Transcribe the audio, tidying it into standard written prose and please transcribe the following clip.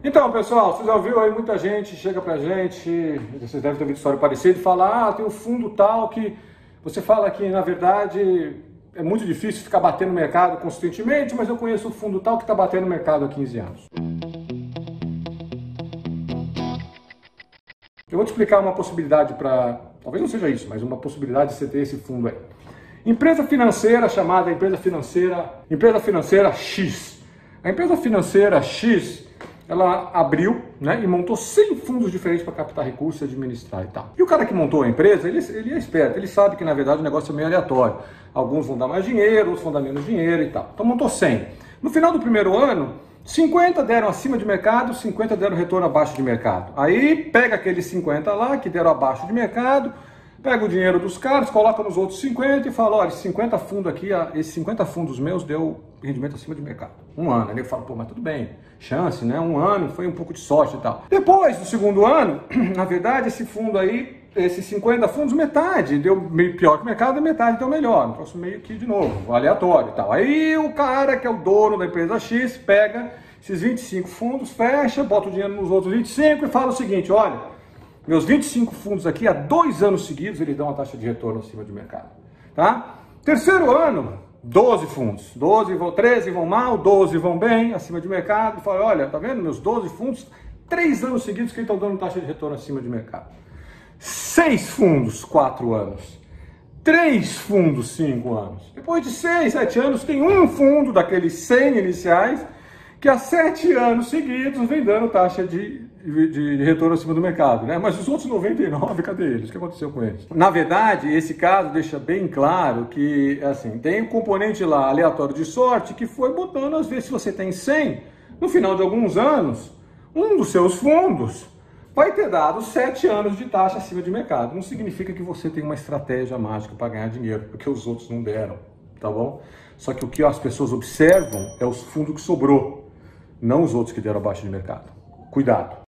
Então, pessoal, vocês já ouviram aí, muita gente chega pra gente, vocês devem ter ouvido história parecida, e fala, tem um fundo tal que você fala que, na verdade, é muito difícil ficar batendo no mercado consistentemente, mas eu conheço o fundo tal que está batendo no mercado há 15 anos. Eu vou te explicar uma possibilidade para, talvez não seja isso, mas uma possibilidade de você ter esse fundo aí. Empresa financeira chamada empresa financeira X. A empresa financeira X, ela abriu, né, e montou 100 fundos diferentes para captar recursos, administrar e tal. E o cara que montou a empresa, ele é esperto, ele sabe que na verdade o negócio é meio aleatório. Alguns vão dar mais dinheiro, outros vão dar menos dinheiro e tal. Então montou 100. No final do primeiro ano, 50 deram acima de mercado, 50 deram retorno abaixo de mercado. Aí pega aqueles 50 lá que deram abaixo de mercado, pega o dinheiro dos caras, coloca nos outros 50 e fala, olha, esses 50 fundos aqui, esses 50 fundos meus deu rendimento acima de mercado. Um ano. Aí eu falo, pô, mas tudo bem, chance, né? Um ano, foi um pouco de sorte e tal. Depois do segundo ano, na verdade, esse fundo aí, esses 50 fundos, metade deu meio pior que o mercado, metade deu melhor. Um troço meio que, de novo, aleatório e tal. Aí o cara que é o dono da empresa X pega esses 25 fundos, fecha, bota o dinheiro nos outros 25 e fala o seguinte, olha, meus 25 fundos aqui, há 2 anos seguidos, eles dão uma taxa de retorno acima de mercado. Tá? Terceiro ano, 12 fundos. 13 vão mal, 12 vão bem, acima de mercado. Fala, olha, tá vendo? Meus 12 fundos, 3 anos seguidos que estão dando taxa de retorno acima de mercado. 6 fundos, 4 anos. 3 fundos, 5 anos. Depois de 6, 7 anos, tem um fundo daqueles 100 iniciais que há 7 anos seguidos vem dando taxa de retorno acima do mercado, né? Mas os outros 99, cadê eles? O que aconteceu com eles? Na verdade, esse caso deixa bem claro que, assim, tem um componente lá aleatório de sorte que foi botando, às vezes, se você tem 100, no final de alguns anos, um dos seus fundos vai ter dado 7 anos de taxa acima de mercado. Não significa que você tem uma estratégia mágica para ganhar dinheiro, porque os outros não deram, tá bom? Só que o que as pessoas observam é os fundos que sobrou, não os outros que deram abaixo de mercado. Cuidado!